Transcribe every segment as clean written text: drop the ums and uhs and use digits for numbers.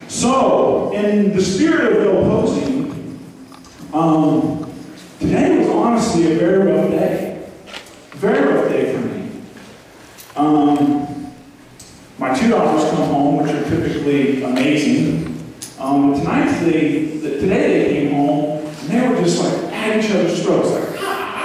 So, in the spirit of no posing, today was honestly a very rough day. Very rough day for me. My two daughters come home, which are typically amazing. But today they came home, and they were just like at each other's throats, like,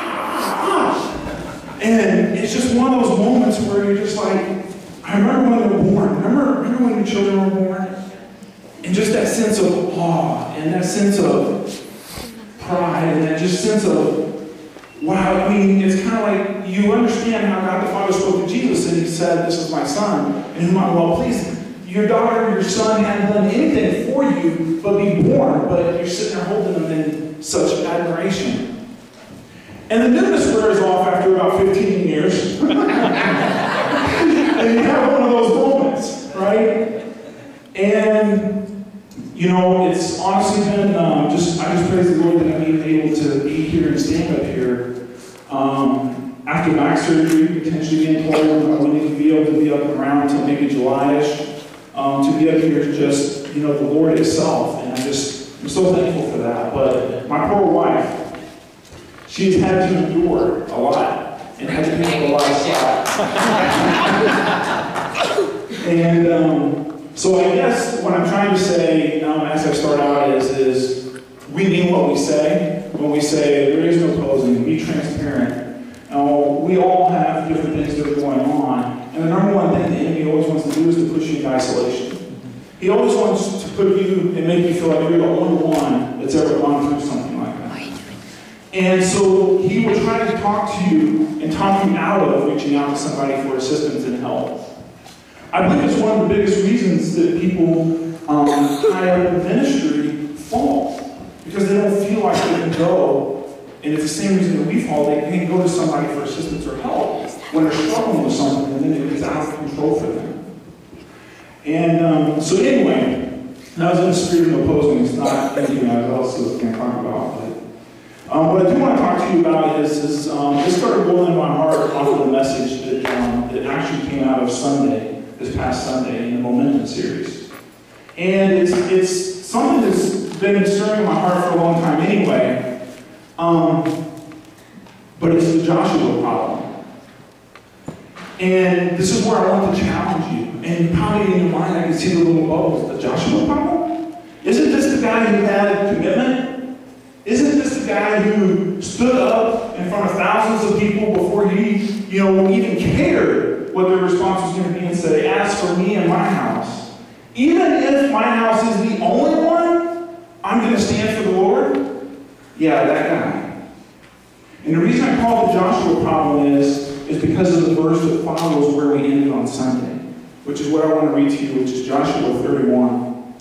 and it's just one of those moments where you're just like, I remember when they were born. Remember when your children were born? And just that sense of awe, and that sense of pride, and that just sense of, wow, I mean, it's kind of like you understand how God the Father spoke to Jesus, and he said, this is my son, in whom I'm well pleased. Your daughter or your son hadn't done anything for you but be born, but you're sitting there holding them in such admiration. And the newness wears off after about 15 years. And you have one of those moments, right? And, you know, it's honestly been, I just praise the Lord that I'm even able to be here and stand up here. After back surgery, potentially being told I wouldn't even be able to be up and around until maybe July-ish. To be up here is just, you know, the Lord itself. And I'm so thankful for that. But my poor wife, she's had to endure a lot and had to pick up a lot of slack. And so I guess what I'm trying to say as I start out is we mean what we say. When we say there is no posing, be transparent. We all have different things that are going on. And the number one thing the enemy always wants to do is to push you in isolation. He always wants to put you and make you feel like you're the only one that's ever gone through something like that. And so he will try to talk to you and talk you out of reaching out to somebody for assistance and help. I believe it's one of the biggest reasons that people high up in ministry fall. Because they don't feel like they can go. And it's the same reason that we fall. They can't go to somebody for assistance or help when they're struggling with something, and then it gets out of control for them. And so anyway, that was in the spirit of opposing. It's not anything I was also going to talk about. But what I do want to talk to you about is this started boiling in my heart off of the message that actually came out of Sunday, this past Sunday, in the Momentum series. And it's something that's been stirring my heart for a long time anyway. But it's the Joshua problem. And this is where I want to challenge you. And probably in your mind I can see the little bubbles. The Joshua problem? Isn't this the guy who had commitment? Isn't this the guy who stood up in front of thousands of people before he, even cared what their response was going to be and said, as for me and my house, even if my house is the only one, I'm going to stand for the Lord? Yeah, that guy. And the reason I call it the Joshua problem is because of the verse that follows where we ended on Sunday, which is what I want to read to you, which is Joshua 31.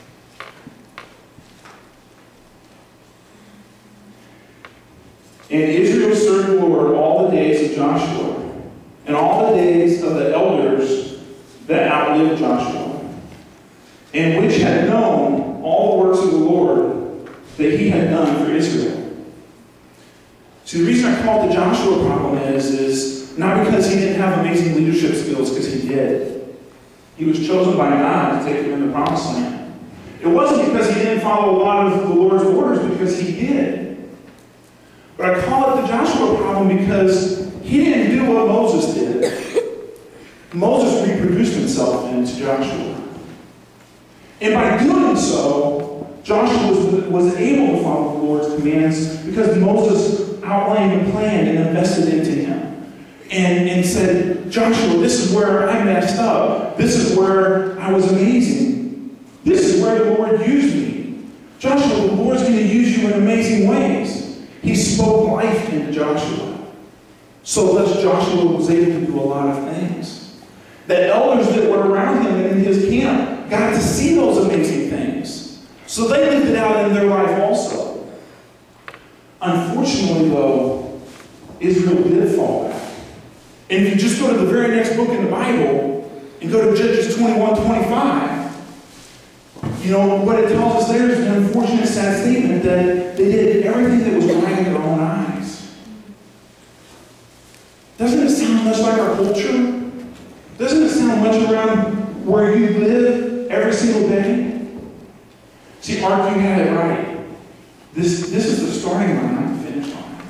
And Israel served the Lord all the days of Joshua, and all the days of the elders that outlived Joshua, and which had known all the works of the Lord that he had done for Israel. See, the reason I call it the Joshua problem is not because he didn't have amazing leadership skills, because he did. He was chosen by God to take him in the promised land. It wasn't because he didn't follow a lot of the Lord's orders, because he did. But I call it the Joshua problem because he didn't do what Moses did. Moses reproduced himself into Joshua. And by doing so, Joshua was able to follow the Lord's commands because Moses outlined a plan and invested into him. And said, Joshua, this is where I messed up. This is where I was amazing. This is where the Lord used me. Joshua, the Lord's going to use you in amazing ways. He spoke life into Joshua. So thus Joshua was able to do a lot of things. The elders that were around him in his camp got to see those amazing things. So they lived it out in their life also. Unfortunately, though, Israel did fall back. And if you just go to the very next book in the Bible and go to Judges 21:25, what it tells us there is an unfortunate, sad statement that they did everything that was right in their own eyes. Doesn't it sound much like our culture? Doesn't it sound much around where you live every single day? See, Art, you had it right. This is the starting line, not the finish line.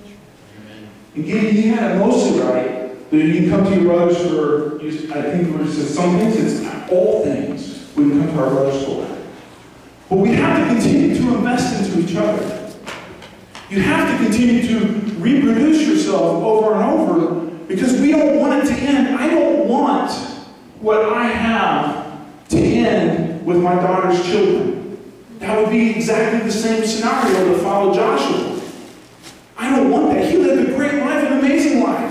And Gideon, you had it mostly right. That you can come to your brothers for, I think it was some things, it's all things we can come to our brothers for. But we have to continue to invest into each other. You have to continue to reproduce yourself over and over because we don't want it to end. I don't want what I have to end with my daughter's children. That would be exactly the same scenario to follow Joshua. I don't want that. He lived a great life, an amazing life.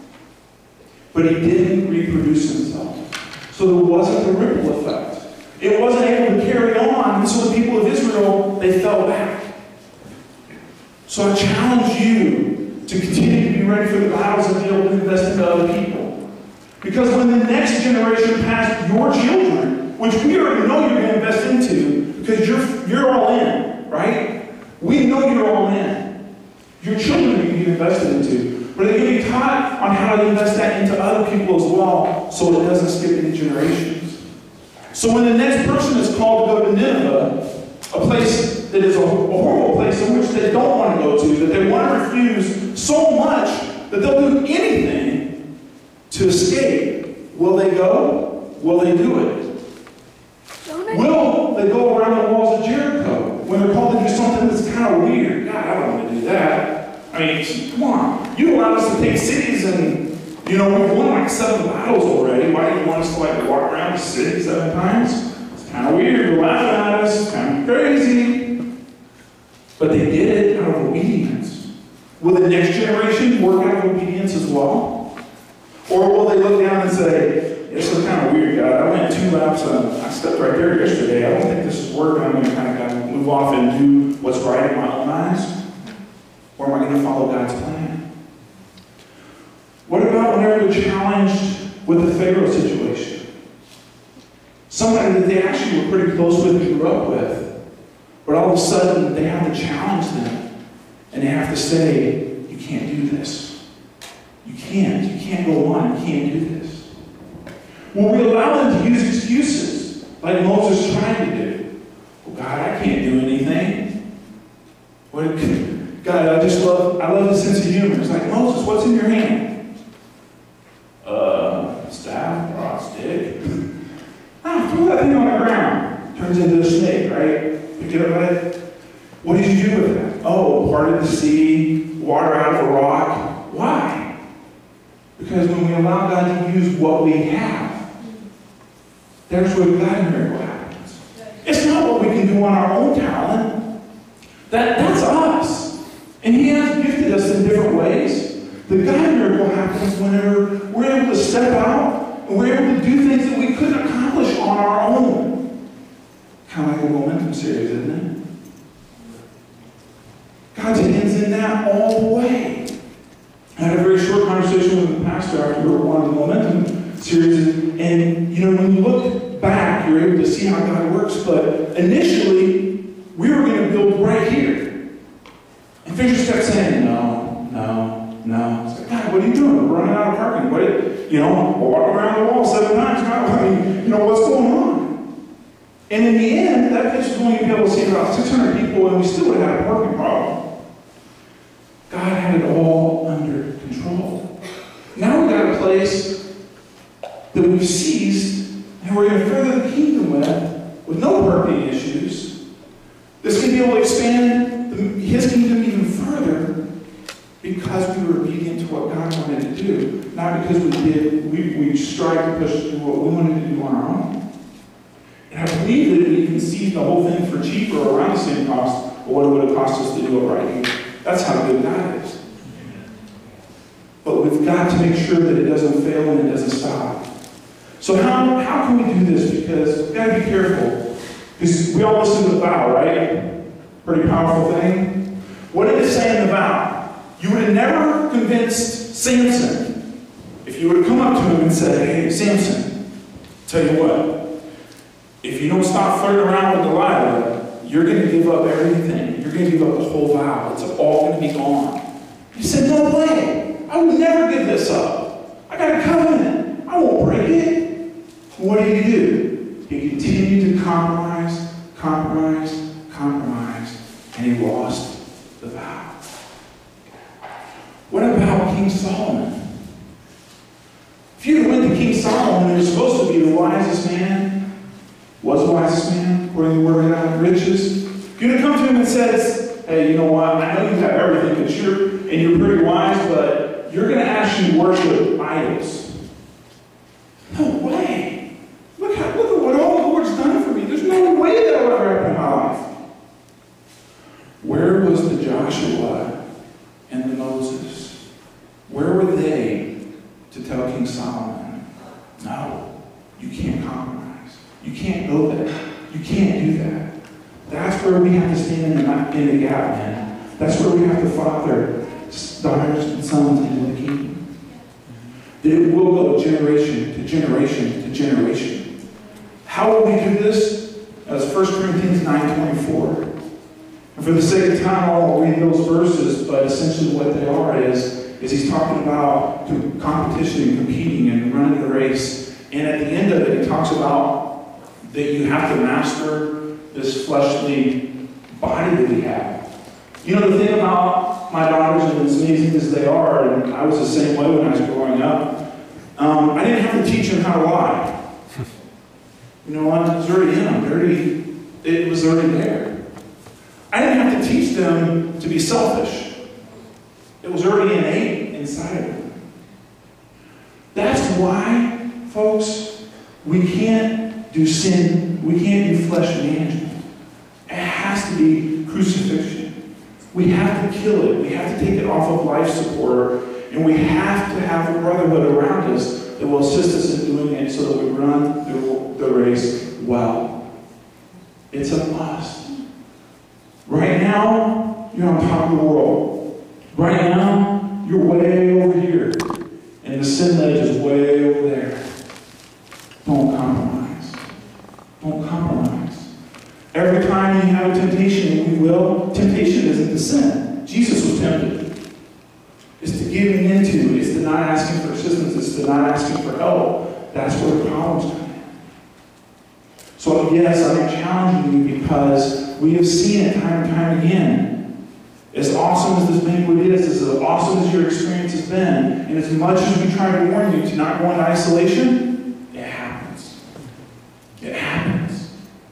But he didn't reproduce himself. So there wasn't the ripple effect. It wasn't able to carry on, and so the people of Israel, they fell back. So I challenge you to continue to be ready for the battles and be able to invest into other people. Because when the next generation past your children, which we already know you're going to invest into, because you're all in, right? We know you're all in. Your children are going to be invested into. But they're going to be taught on how to invest that into other people as well, so it doesn't skip any generations. So when the next person is called to go to Nineveh, a place that is a horrible place in which they don't want to go to, that they want to refuse so much that they'll do anything to escape, will they go? Will they do it? Will they go around the walls of Jericho when they're called to do something that's kind of weird? God, I don't want to do that. I mean, come on. You allowed us to take cities and, we've won like 7 battles already. Why do you want us to walk around the city 7 times? It's kind of weird. You're laughing at us. It's kind of crazy. But they did it out of obedience. Will the next generation work out of obedience as well? Or will they look down and say, this is kind of weird, God. I went 2 laps and I stepped right there yesterday. I don't think this is working. I'm going to kind of move off and do what's right in my own eyes. Or am I going to follow God's plan? What about whenever they're challenged with the Pharaoh situation? Somebody that they actually were pretty close with and grew up with. But all of a sudden, they have to challenge them. And they have to say, you can't do this. You can't go on. You can't do this. Will we allow them to use excuses like Moses tried to do? Well, God, I can't do anything. God, I love his sense of humor. It's like, Moses, what's in your hand? Staff, rod, stick. Throw that thing on the ground. Turns into a snake, right? Pick it up, right? What did you do with that? Oh, parted the sea, water out of a rock. Why? Because when we allow God to use what we have, there's where the God miracle happens. It's not what we can do on our own talent. That's us. And he has gifted us in different ways. The God miracle happens whenever we're able to step out and we're able to do things that we couldn't accomplish on our own. Kind of like a momentum series, isn't it? God's hands in that all the way. I had a very short conversation with the pastor after we were on the momentum series, and when you look back, you're able to see how God works, but initially, we were going to build right here. And Fisher kept saying, no. It's like, God, what are you doing? We're running out of parking. We'll walk around the wall 7 times. God, what's going on? And in the end, that pitch was going to be able to see about 600 people, and we still would have had a parking problem. God had it all under control. Now we've got a place that we've seized, and we're going to further the kingdom with no parking issues. This can be able to expand his kingdom even further because we were obedient to what God wanted to do, not because we strive to push to do what we wanted to do on our own. And I believe that we can see the whole thing for cheaper or around the same cost of what it would have cost us to do it right here. That's how good God is. But we've got to make sure that it doesn't fail and it doesn't stop. So how can we do this? Because we've got to be careful. Because we all listen to the vow, right? Pretty powerful thing. What did it say in the vow? You would have never convinced Samson if you would have come up to him and said, hey, Samson, tell you what, if you don't stop flirting around with Delilah, you're going to give up everything. You're going to give up the whole vow. It's all going to be gone. He said, no way. I would never give this up. I got a covenant. I won't break it. What did he do? He continued to compromise compromised, and he lost the battle. What about King Solomon? If you went to King Solomon, he was supposed to be the wisest man, was the wisest man, according to the word of God, riches. If you'd have come to him and said, hey, you know what, I know you have everything, but you're pretty wise, but you're going to actually worship idols. No way. Look at what all the Lord's done for me. There's no way that will ever happen in my life. Where was the Joshua and the Moses? Where were they to tell King Solomon, no, you can't compromise. You can't go there. You can't do that. That's where we have to stand in the gap, man. That's where we have to father daughters and sons into the kingdom. That it will go generation to generation to generation. How will we do this? As 1 Corinthians 9:24. And for the sake of time, I won't read those verses, but essentially what they are is he's talking about competition and competing and running the race. And at the end of it, he talks about that you have to master this fleshly body that we have. You know, the thing about my daughters, and as amazing as they are, and I was the same way when I was growing up, I didn't have to teach them how to lie. You know what? It was already in them. It was already there. I didn't have to teach them to be selfish. It was already innate inside of them. That's why, folks, we can't do sin. We can't do flesh management. It has to be crucifixion. We have to kill it. We have to take it off of life support. And we have to have a brotherhood around us that will assist us in doing it so that we run the race well. It's a must. Right now, you're on top of the world. Right now, you're way over here. And the sin ledge is way over there. Don't compromise. Don't compromise. Every time you have a temptation, and we will, temptation isn't the sin. Jesus was tempted. It's to giving into. It's to not asking for assistance. It's to not asking for help. That's where the problems come in. So yes, I'm challenging you because we have seen it time and time again. As awesome as this banquet is, as awesome as your experience has been, and as much as we try to warn you to not go into isolation, it happens. It happens.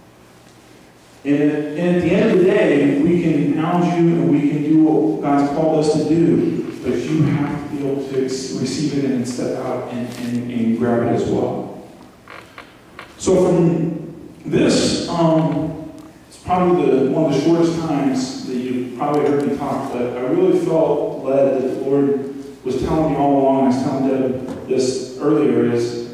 And at the end of the day, we can hound you and we can do what God's called us to do, but you have to be able to receive it and step out and grab it as well. So from this, it's probably one of the shortest times that you probably heard me talk, but I really felt led that the Lord was telling me all along, I was telling Deb this earlier, is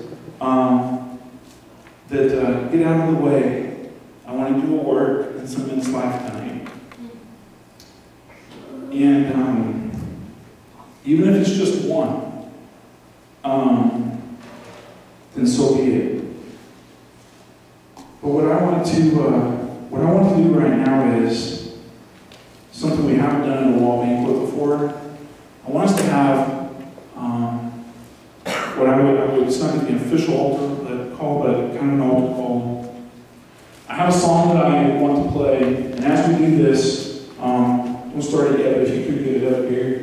that get out of the way. I want to do a work in someone's life tonight. And even if it's just one, then so be it. But what I want to do right now is something we haven't done in a WAHU Banquet before. I want us to have what I would, it's not going to be an official altar call, but kind of an altar call. I have a song that I want to play, and as we do this, we'll start it yet, but if you could get it up here.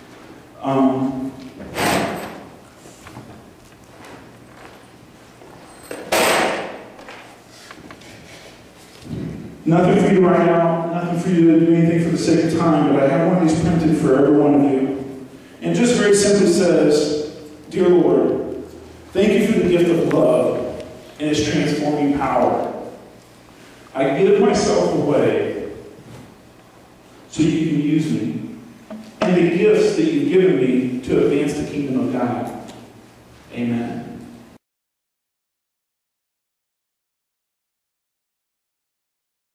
Nothing for you to write out, nothing for you to do anything for the sake of time, but I have one of these printed for every one of you. And just very simply says, Dear Lord, thank you for the gift of love and its transforming power. I give myself away so you can use me and the gifts that you've given me to advance the kingdom of God. Amen.